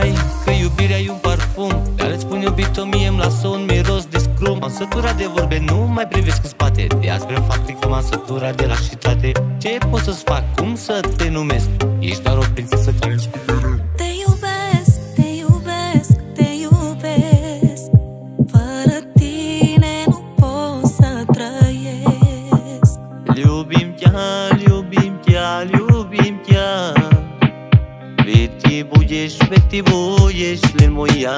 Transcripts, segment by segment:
știai că iubirea e un parfum care îți spun iubito, mie-mi lasă un miros de scrum. M-am săturat de vorbe, nu mai privesc în spate. De azi vreau faptic că m-am săturat de lașitate. Ce pot să-ți fac? Cum să te numesc? Ești doar o prințesă care te iubesc, te iubesc, te iubesc. Fără tine nu pot să trăiesc. Любим тебя, любим тебя, любим тебя. Ведь ты будешь лишь моя.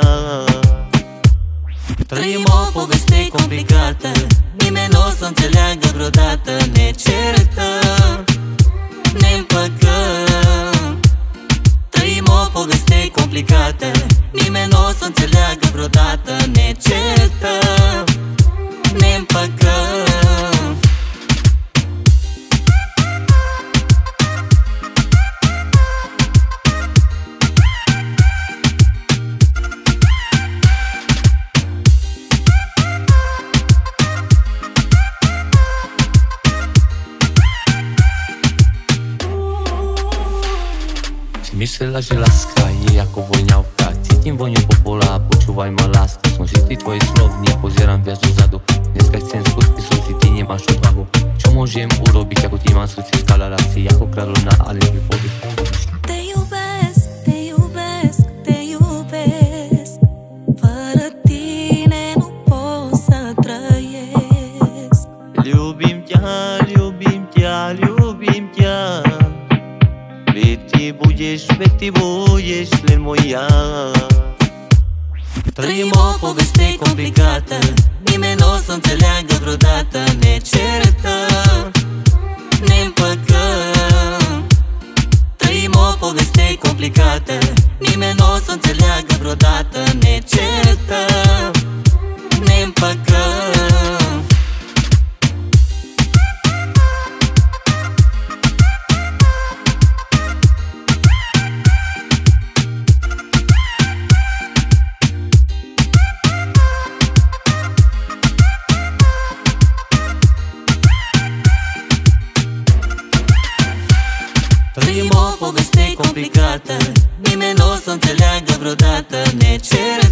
Trăim o poveste complicată, nimeni n-o să înțeleagă vreodată. Ne certăm, ne împăcăm. Trăim o poveste complicată, nimeni n-o să înțeleagă vreodată. Ne certăm, ne împăcăm. Myślę, że laska je jako wojniałka. Cítím voniu popola, počúvaj ma láska. Som si ty tvoje slovne, pozerám viac dozadu. Dneska chcem skutky, som si ty nemáš odvahu. Čo môžem urobiť, ako ti mám srdci skalarácii, ako kráľovna, ale mi povieš. Te iubesc, te iubesc, te iubesc. Fără tine nu pot să trăiesc. Любим тебя, любим тебя, любим тебя. Ведь ты будешь лишь моя. Trăim o poveste complicată, nimeni n-o să înțeleagă vreodată. Ne certăm, ne împăcăm. Trăim o poveste complicată, nimeni n-o să înțeleagă vreodată. Ne certăm, ne împăcăm. Trăim o poveste complicată, nimeni n-o să înțeleagă vreodată. Ne cerem